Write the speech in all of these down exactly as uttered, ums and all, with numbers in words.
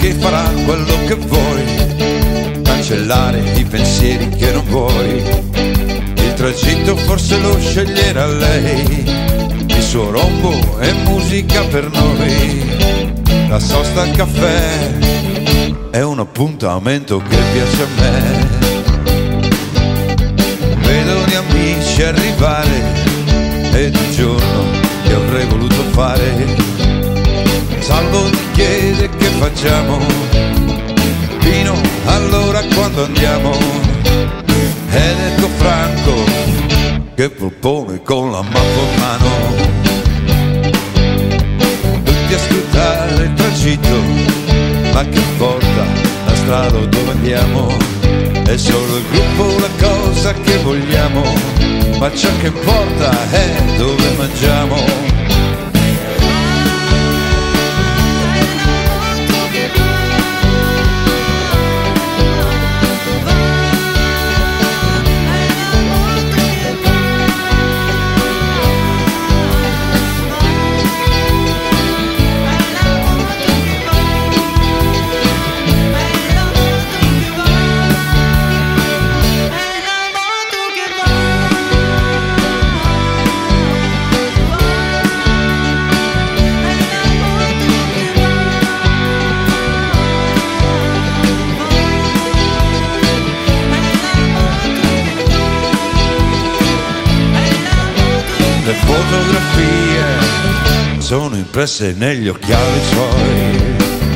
che farà quello che vuoi, cancellare i pensieri che non vuoi. Il tragitto forse lo sceglierà lei, il suo rombo è musica per noi. La sosta al caffè è un appuntamento che piace a me. Vedo gli amici arrivare ed un giorno che avrei voluto fare. Salvo ti chiede che facciamo, fino allora quando andiamo. Ed ecco Franco che propone con la mappa in mano. Tutti a scrutare il tragitto, ma che importa la strada dove andiamo? È solo il gruppo la cosa che vogliamo, ma ciò che importa è dove mangiamo. Le fotografie sono impresse negli occhiali suoi.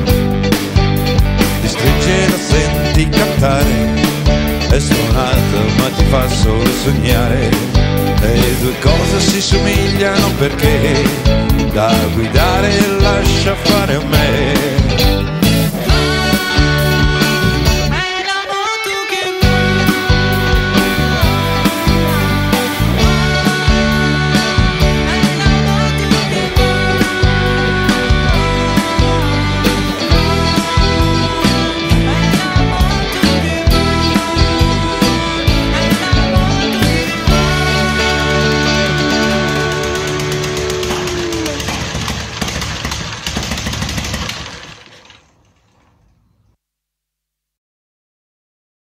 Ti stringe la senti cantare, è suonato ma ti fa solo sognare. Le due cose si somigliano perché da guidare